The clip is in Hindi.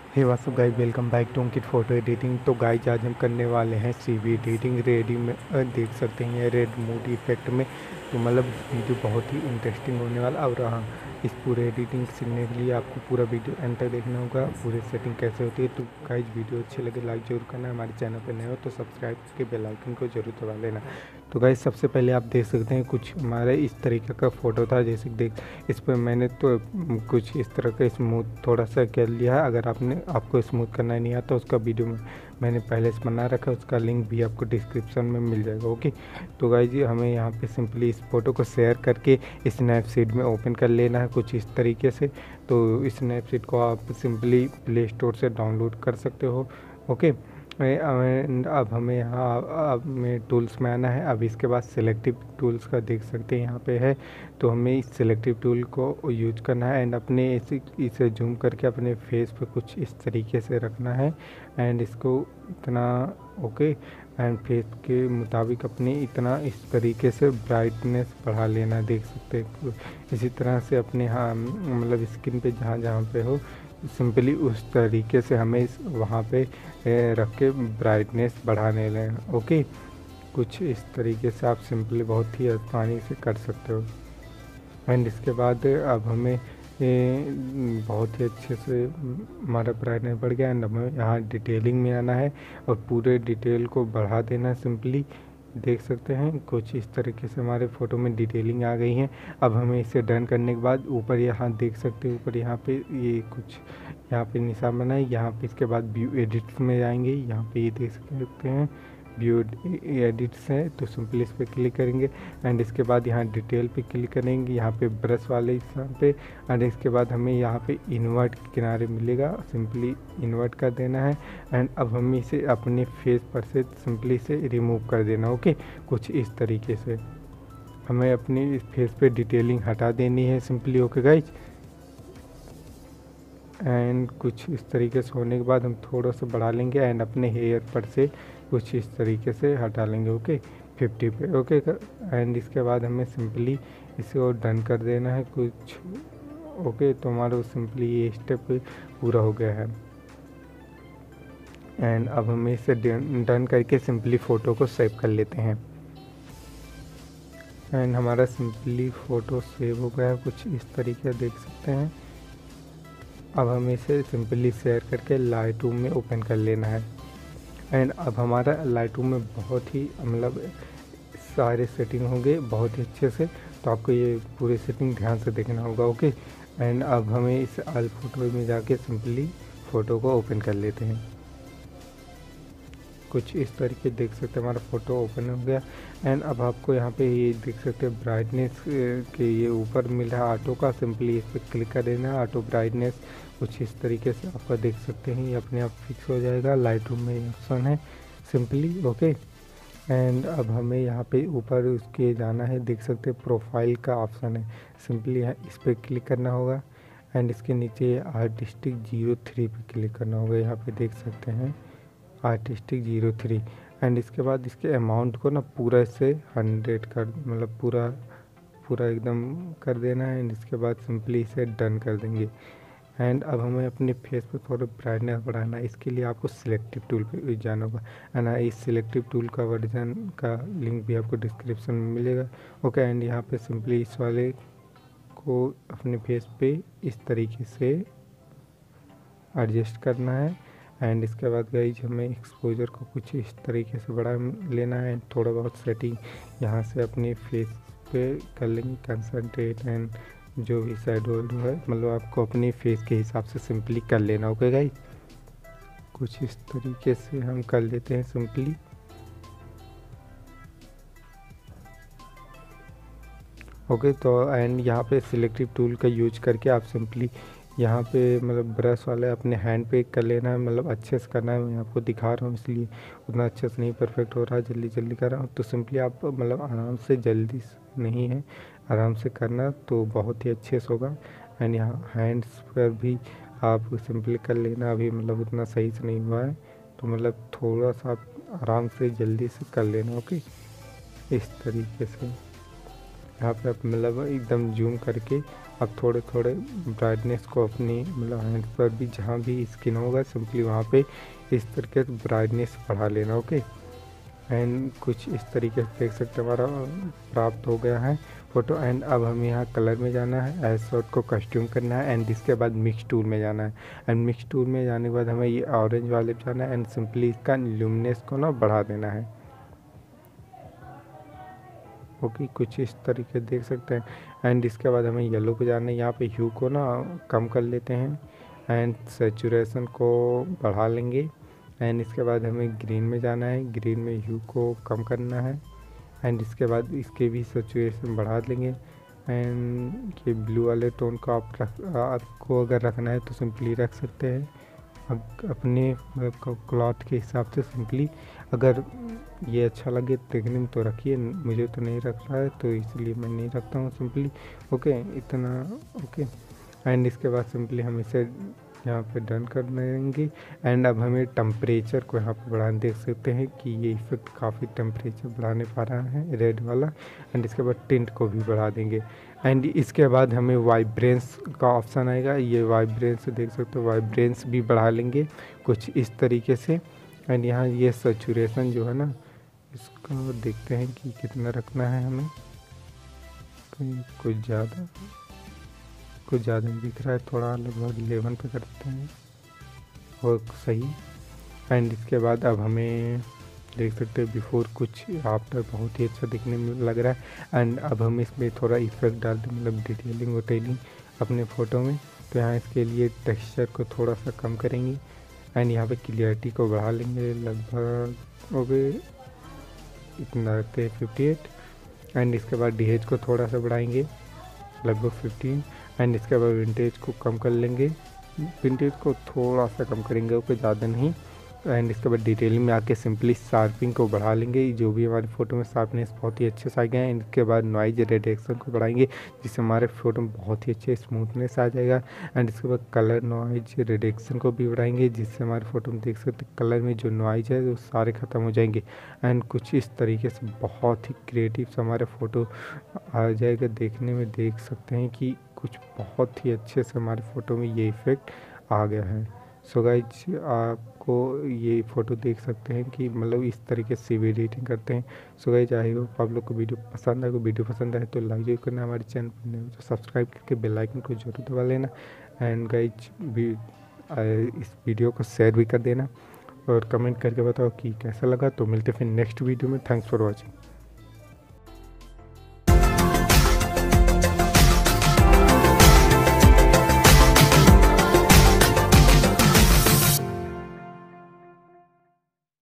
Hey WhatsApp guys, welcome back to Ankit photo editing. तो गाइस आज हम करने वाले हैं सीवी एडिटिंग रेडी में। देख सकते हैं ये रेड मूड इफेक्ट में। तो मतलब वीडियो बहुत ही इंटरेस्टिंग होने वाला। और हाँ, इस पूरे एडिटिंग सीखने के लिए आपको पूरा वीडियो एंड तक देखना होगा, पूरे सेटिंग कैसे होती है। तो गाइस वीडियो अच्छी लगे लाइक जरूर करना, हमारे चैनल पर नए हो तो सब्सक्राइब करके बेल आइकन को जरूर दबा लेना। तो गाइस सबसे पहले आप देख सकते हैं कुछ हमारे इस तरीके का फ़ोटो था, जैसे देख इस पर मैंने तो कुछ इस तरह का स्मूथ थोड़ा सा कर लिया है। अगर आपको स्मूथ करना नहीं आता उसका वीडियो में मैंने पहले से बना रखा है, उसका लिंक भी आपको डिस्क्रिप्शन में मिल जाएगा। ओके, तो गाइस जी हमें यहाँ पे सिंपली इस फ़ोटो को शेयर करके स्नैपसीड में ओपन कर लेना है कुछ इस तरीके से। तो स्नैपसीड को आप सिंपली प्ले स्टोर से डाउनलोड कर सकते हो। ओके, अब हमें यहाँ अब में टूल्स में आना है। अब इसके बाद सिलेक्टिव टूल्स का देख सकते हैं यहाँ पे है। तो हमें इस सिलेक्टिव टूल को यूज करना है एंड अपने इसे जूम करके अपने फेस पे कुछ इस तरीके से रखना है एंड इसको इतना ओके एंड फेस के मुताबिक अपने इतना इस तरीके से ब्राइटनेस बढ़ा लेना। देख सकते हैं इसी तरह से अपने हाँ मतलब स्किन पे जहाँ जहाँ पे हो सिंपली उस तरीके से हमें वहाँ पे रख के ब्राइटनेस बढ़ाने लें। ओके, कुछ इस तरीके से आप सिंपली बहुत ही आसानी से कर सकते हो। एंड इसके बाद अब हमें बहुत ही अच्छे से हमारा ब्राइटनेस बढ़ गया एंड हमें यहाँ डिटेलिंग में आना है और पूरे डिटेल को बढ़ा देना सिंपली। देख सकते हैं कुछ इस तरीके से हमारे फ़ोटो में डिटेलिंग आ गई है। अब हमें इसे डन करने के बाद ऊपर यहाँ देख सकते हैं, ऊपर यहाँ पे ये कुछ यहाँ पे निशान बना है। यहाँ पे इसके बाद व्यू एडिट्स में जाएंगे, यहाँ पे ये देख सकते हैं व्यू एडिट्स है। तो सिंपली इस पर क्लिक करेंगे एंड इसके बाद यहाँ डिटेल पे क्लिक करेंगे, यहाँ पे ब्रश वाले स्थान पे। एंड इसके बाद हमें यहाँ पे इन्वर्ट किनारे मिलेगा, सिंपली इन्वर्ट कर देना है एंड अब हमें इसे अपने फेस पर से सिंपली से रिमूव कर देना। ओके, कुछ इस तरीके से हमें अपनी फेस पे डिटेलिंग हटा देनी है सिंपली। ओके गाइज, एंड कुछ इस तरीके से होने के बाद हम थोड़ा सा बढ़ा लेंगे एंड अपने हेयर पर से कुछ इस तरीके से हटा लेंगे। ओके 50 पे। ओके, एंड इसके बाद हमें सिंपली इसे और डन कर देना है कुछ। ओके, तो हमारा सिंपली ये स्टेप पूरा हो गया है एंड अब हमें इसे डन करके सिंपली फ़ोटो को सेव कर लेते हैं। एंड हमारा सिंपली फ़ोटो सेव हो गया है कुछ इस तरीके देख सकते हैं। अब हमें इसे सिंपली शेयर करके लाइटरूम में ओपन कर लेना है एंड अब हमारा लाइटरूम में बहुत ही मतलब सारे सेटिंग होंगे बहुत ही अच्छे से। तो आपको ये पूरी सेटिंग ध्यान से देखना होगा। ओके, एंड अब हमें इस ऑल फोटो में जाके सिंपली फ़ोटो को ओपन कर लेते हैं। कुछ इस तरीके देख सकते हैं हमारा फ़ोटो ओपन हो गया एंड अब आपको यहाँ पे ये देख सकते हैं ब्राइटनेस के ये ऊपर मिल रहा है ऑटो का, सिंपली इस पर क्लिक कर देना है। ऑटो ब्राइटनेस कुछ इस तरीके से आपका देख सकते हैं ये अपने आप फिक्स हो जाएगा। लाइटरूम में ये ऑप्शन है सिंपली। ओके, एंड अब हमें यहाँ पे ऊपर उसके जाना है, देख सकते हैं प्रोफाइल का ऑप्शन है, सिंपली इस पर क्लिक करना होगा एंड इसके नीचे आर्टिस्टिक 03 पे क्लिक करना होगा। यहाँ पे देख सकते हैं आर्टिस्टिक 03 एंड इसके बाद इसके अमाउंट को ना पूरा से 100 कर मतलब पूरा पूरा एकदम कर देना है एंड इसके बाद सिंपली इसे डन कर देंगे। एंड अब हमें अपने फेस पे थोड़ा ब्राइटनेस बढ़ाना है, इसके लिए आपको सिलेक्टिव टूल पे जाना होगा एंड इस सिलेक्टिव टूल का वर्जन का लिंक भी आपको डिस्क्रिप्शन में मिलेगा। ओके, एंड यहाँ पे सिंपली इस वाले को अपने फेस पे इस तरीके से एडजस्ट करना है एंड इसके बाद गाइज हमें एक्सपोजर को कुछ इस तरीके से बढ़ा लेना है। थोड़ा बहुत सेटिंग यहाँ से अपनी फेस पे कर लेंगे कंसंट्रेट एंड जो भी शैडो है मतलब आपको अपनी फेस के हिसाब से सिंपली कर लेना। ओके गाइज, कुछ इस तरीके से हम कर लेते हैं सिंपली। ओके, तो एंड यहाँ पे सिलेक्टिव टूल का यूज करके आप सिंपली यहाँ पे मतलब ब्रश वाले अपने हैंड पे कर लेना है, मतलब अच्छे से करना है। मैं आपको दिखा रहा हूँ इसलिए उतना अच्छे से नहीं परफेक्ट हो रहा है, जल्दी जल्दी कर रहा हूँ। तो सिंपली आप मतलब आराम से, जल्दी नहीं है, आराम से करना तो बहुत ही अच्छे से होगा। एंड यहाँ हैंड्स पर भी आप सिंपली कर लेना, अभी मतलब उतना सही से नहीं हुआ है तो मतलब थोड़ा सा आप आराम से जल्दी से कर लेना। ओके, इस तरीके से यहाँ पे आप मतलब एकदम जूम करके आप थोड़े थोड़े ब्राइटनेस को अपनी मतलब हैंड पर भी जहाँ भी स्किन होगा सिंपली वहाँ पे इस तरीके से ब्राइटनेस बढ़ा लेना। ओके, एंड कुछ इस तरीके से देख सकते हैं हमारा प्राप्त हो गया है फ़ोटो। एंड अब हमें यहाँ कलर में जाना है, एज शॉट को कस्ट्यूम करना है, एंड इसके बाद मिक्स टूल में जाना है। एंड मिक्स टूल में जाने के बाद हमें ये ऑरेंज वाले पे जाना है एंड सिंपली इसका ल्यूमिनेंस को ना बढ़ा देना है। ओके, कुछ इस तरीके देख सकते हैं। एंड इसके बाद हमें येलो पे जाना है, यहाँ पे ह्यू को ना कम कर लेते हैं एंड सेचुरेशन को बढ़ा लेंगे। एंड इसके बाद हमें ग्रीन में जाना है, ग्रीन में ह्यू को कम करना है एंड इसके बाद इसके भी सेचुरेशन बढ़ा लेंगे। एंड ये ब्लू वाले टोन को आपको अगर रखना है तो सिंपली रख सकते हैं अपने मतलब क्लॉथ के हिसाब से सिंपली। अगर ये अच्छा लगे देखने में तो रखिए, मुझे तो नहीं रख रहा है तो इसलिए मैं नहीं रखता हूँ सिंपली। ओके, इतना। ओके, एंड इसके बाद सिंपली हम इसे यहाँ पे डन कर देंगे। एंड अब हमें टेम्परेचर को यहाँ पे बढ़ाने देख सकते हैं कि ये इफेक्ट काफ़ी टेम्परेचर बढ़ाने पा रहा है रेड वाला। एंड इसके बाद टिंट को भी बढ़ा देंगे। एंड इसके बाद हमें वाइब्रेंस का ऑप्शन आएगा, ये वाइब्रेंस देख सकते हो, वाइब्रेंस भी बढ़ा लेंगे कुछ इस तरीके से। एंड यहाँ ये सेचुरेशन जो है ना इसको देखते हैं कि कितना रखना है हमें, कुछ ज़्यादा ही दिख रहा है, थोड़ा लगभग 11 पे करते हैं और सही। एंड इसके बाद अब हमें देख सकते हैं बिफोर कुछ आफ्टर बहुत ही अच्छा दिखने में लग रहा है। एंड अब हम इसमें थोड़ा इफेक्ट डालते हैं, मतलब डिटेलिंग वटेलिंग अपने फ़ोटो में। तो यहाँ इसके लिए टेक्सचर को थोड़ा सा कम करेंगे एंड यहाँ पे क्लियरिटी को बढ़ा लेंगे, लगभग हो गए इतना रखते हैं 58। एंड इसके बाद DH को थोड़ा सा बढ़ाएंगे, लगभग 15। एंड इसके बाद विंटेज को कम कर लेंगे, विंटेज को थोड़ा सा कम करेंगे, ओके, ज़्यादा नहीं। एंड इसके बाद डिटेलिंग में आके सिंपली शार्पिंग को बढ़ा लेंगे, जो भी हमारे फ़ोटो में शार्पनेस बहुत ही अच्छे से आ गए हैं। इसके बाद नॉइज रिडक्शन को बढ़ाएंगे जिससे हमारे फ़ोटो में बहुत ही अच्छे स्मूथनेस आ जाएगा। एंड इसके बाद कलर नॉइज रिडक्शन को भी बढ़ाएंगे जिससे हमारे फ़ोटो में देख सकते कलर में जो नॉइज है वो सारे ख़त्म हो जाएंगे। एंड कुछ इस तरीके से बहुत ही क्रिएटिव से हमारे फ़ोटो आ जाएगा, देखने में देख सकते हैं कि कुछ बहुत ही अच्छे से हमारे फ़ोटो में ये इफ़ेक्ट आ गया है। सो गाइज आपको ये फ़ोटो देख सकते हैं कि मतलब इस तरीके से भी एडिटिंग करते हैं। सो गाइज आई होप आप लोग को वीडियो पसंद आए, वीडियो पसंद आए तो लाइक जरूर करना, हमारे चैनल पर नए तो सब्सक्राइब करके बेल आइकन को जरूर दबा लेना। एंड गाइज भी इस वीडियो को शेयर भी कर देना और कमेंट करके बताओ कि कैसा लगा। तो मिलते फिर नेक्स्ट वीडियो में। Thanks for watching.